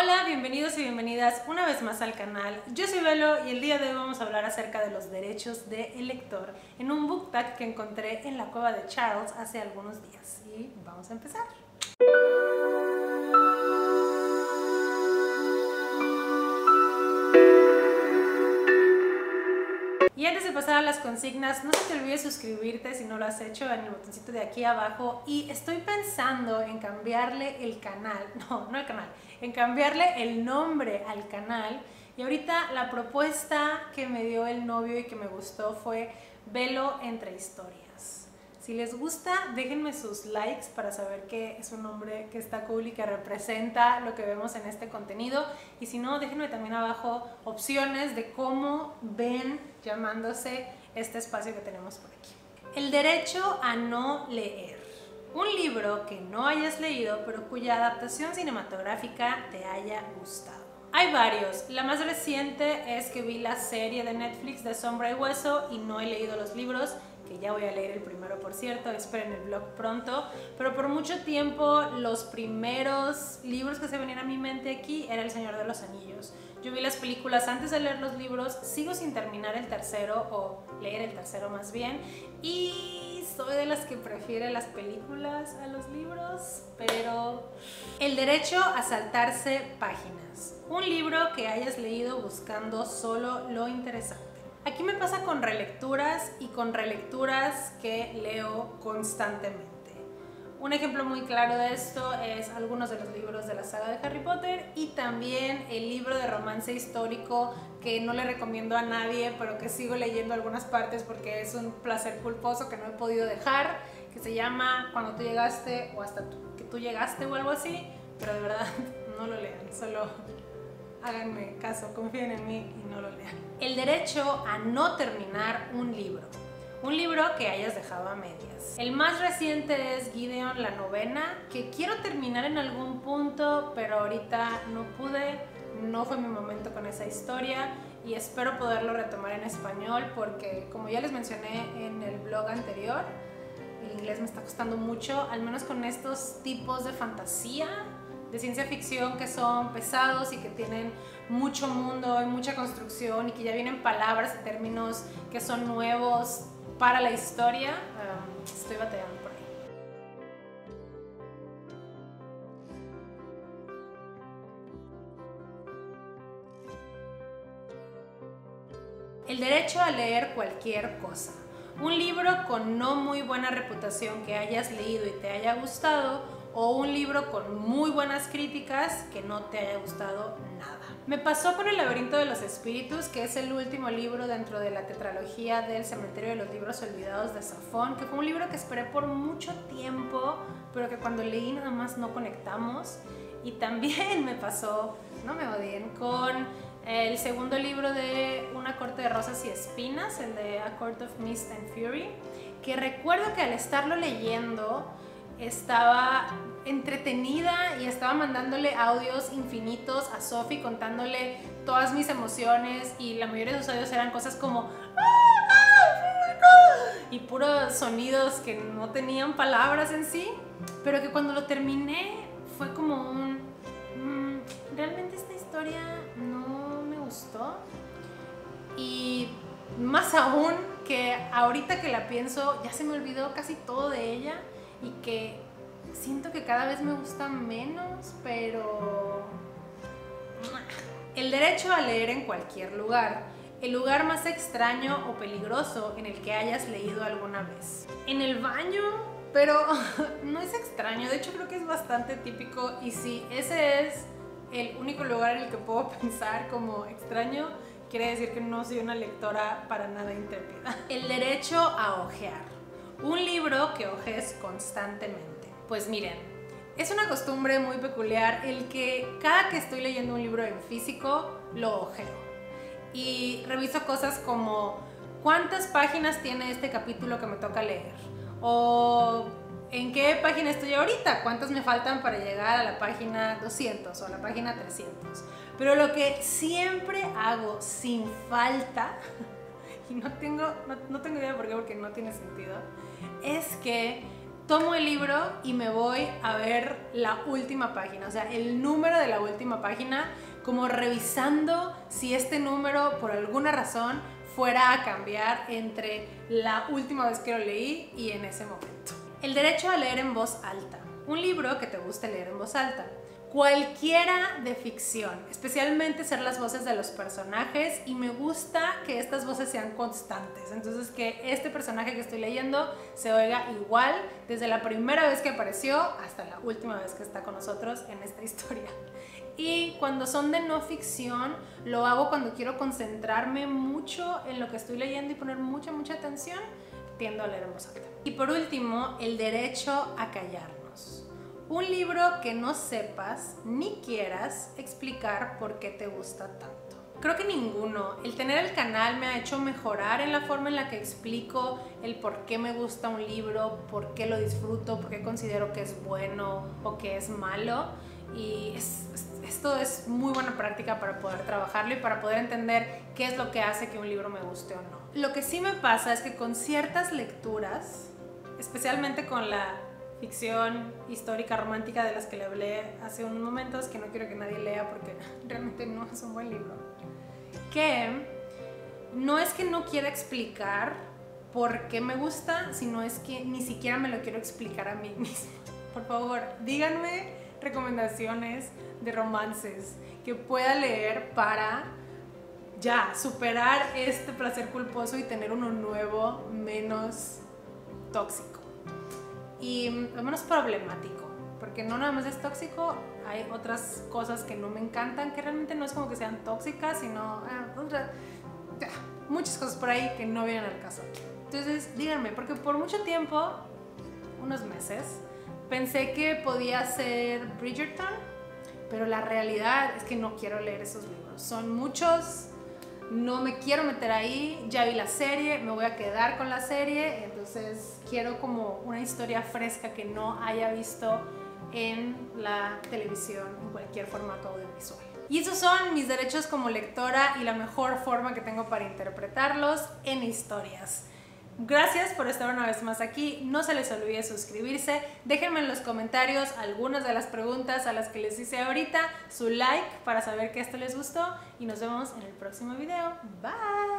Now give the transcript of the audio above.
Hola, bienvenidos y bienvenidas una vez más al canal. Yo soy Velo y el día de hoy vamos a hablar acerca de los derechos del lector en un book tag que encontré en la cueva de Charles hace algunos días. Y vamos a empezar. Y antes de pasar a las consignas, no se te olvide suscribirte si no lo has hecho en el botoncito de aquí abajo. Y estoy pensando en cambiarle el canal, no el canal, en cambiarle el nombre al canal. Y ahorita la propuesta que me dio el novio y que me gustó fue Velo entre historias. Si les gusta, déjenme sus likes para saber que es un nombre que está cool y que representa lo que vemos en este contenido. Y si no, déjenme también abajo opciones de cómo ven llamándose este espacio que tenemos por aquí. El derecho a no leer. Un libro que no hayas leído, pero cuya adaptación cinematográfica te haya gustado. Hay varios. La más reciente es que vi la serie de Netflix de Sombra y Hueso y no he leído los libros, que ya voy a leer el primero, por cierto, esperen el blog pronto, pero por mucho tiempo los primeros libros que se venían a mi mente aquí era El Señor de los Anillos. Yo vi las películas antes de leer los libros, sigo sin terminar el tercero, o leer el tercero más bien, y soy de las que prefiere las películas a los libros, pero... El derecho a saltarse páginas. Un libro que hayas leído buscando solo lo interesante. Aquí me pasa con relecturas y con relecturas que leo constantemente. Un ejemplo muy claro de esto es algunos de los libros de la saga de Harry Potter y también el libro de romance histórico que no le recomiendo a nadie, pero que sigo leyendo algunas partes porque es un placer culposo que no he podido dejar, que se llama Cuando tú llegaste o Hasta que tú llegaste o algo así, pero de verdad no lo lean, solo háganme caso, confíen en mí y no lo lean. El derecho a no terminar un libro. Un libro que hayas dejado a medias. El más reciente es Gideon, la novena, que quiero terminar en algún punto, pero ahorita no pude, no fue mi momento con esa historia y espero poderlo retomar en español porque, como ya les mencioné en el blog anterior, el inglés me está costando mucho, al menos con estos tipos de fantasía, de ciencia ficción que son pesados y que tienen mucho mundo y mucha construcción y que ya vienen palabras y términos que son nuevos para la historia. Estoy batallando por ahí. El derecho a leer cualquier cosa. Un libro con no muy buena reputación que hayas leído y te haya gustado, o un libro con muy buenas críticas que no te haya gustado nada. Me pasó con El laberinto de los espíritus, que es el último libro dentro de la tetralogía del Cementerio de los libros olvidados de Safón, que fue un libro que esperé por mucho tiempo, pero que cuando leí nada más no conectamos. Y también me pasó, no me odien, con el segundo libro de Una corte de rosas y espinas, el de A Court of Mist and Fury, que recuerdo que al estarlo leyendo estaba entretenida y estaba mandándole audios infinitos a Sophie contándole todas mis emociones y la mayoría de sus audios eran cosas como y puros sonidos que no tenían palabras en sí, pero que cuando lo terminé fue como un realmente esta historia no me gustó. Y más aún que ahorita que la pienso ya se me olvidó casi todo de ella y que siento que cada vez me gusta menos, pero... El derecho a leer en cualquier lugar. El lugar más extraño o peligroso en el que hayas leído alguna vez. En el baño, pero no es extraño, de hecho creo que es bastante típico y si ese es el único lugar en el que puedo pensar como extraño, quiere decir que no soy una lectora para nada intrépida. El derecho a hojear. Un libro que hojees constantemente. Pues miren, es una costumbre muy peculiar el que cada que estoy leyendo un libro en físico, lo hojeo. Y reviso cosas como ¿cuántas páginas tiene este capítulo que me toca leer? O ¿en qué página estoy ahorita? ¿Cuántas me faltan para llegar a la página 200 o a la página 300? Pero lo que siempre hago sin falta, y no tengo idea de por qué, porque no tiene sentido, es que tomo el libro y me voy a ver la última página, o sea, el número de la última página, como revisando si este número por alguna razón fuera a cambiar entre la última vez que lo leí y en ese momento. El derecho a leer en voz alta. Un libro que te guste leer en voz alta. Cualquiera de ficción, especialmente ser las voces de los personajes, y me gusta que estas voces sean constantes, entonces que este personaje que estoy leyendo se oiga igual desde la primera vez que apareció hasta la última vez que está con nosotros en esta historia. Y cuando son de no ficción, lo hago cuando quiero concentrarme mucho en lo que estoy leyendo y poner mucha atención, tiendo a leer en voz alta. Y por último, el derecho a callarnos. Un libro que no sepas ni quieras explicar por qué te gusta tanto. Creo que ninguno. El tener el canal me ha hecho mejorar en la forma en la que explico el por qué me gusta un libro, por qué lo disfruto, por qué considero que es bueno o que es malo. Y esto es muy buena práctica para poder trabajarlo y para poder entender qué es lo que hace que un libro me guste o no. Lo que sí me pasa es que con ciertas lecturas, especialmente con la ficción histórica romántica de las que le hablé hace unos momentos, que no quiero que nadie lea porque realmente no es un buen libro, que no es que no quiera explicar por qué me gusta, sino es que ni siquiera me lo quiero explicar a mí misma. Por favor, díganme recomendaciones de romances que pueda leer para ya superar este placer culposo y tener uno nuevo, menos tóxico y menos problemático, porque no nada más es tóxico, hay otras cosas que no me encantan, que realmente no es como que sean tóxicas, sino muchas cosas por ahí que no vienen al caso. Entonces díganme, porque por mucho tiempo, unos meses, pensé que podía ser Bridgerton, pero la realidad es que no quiero leer esos libros, son muchos, no me quiero meter ahí, ya vi la serie, me voy a quedar con la serie, entonces quiero como una historia fresca que no haya visto en la televisión, en cualquier formato audiovisual. Y esos son mis derechos como lectora y la mejor forma que tengo para interpretarlos en historias. Gracias por estar una vez más aquí, no se les olvide suscribirse, déjenme en los comentarios algunas de las preguntas a las que les hice ahorita, su like para saber que esto les gustó y nos vemos en el próximo video. Bye.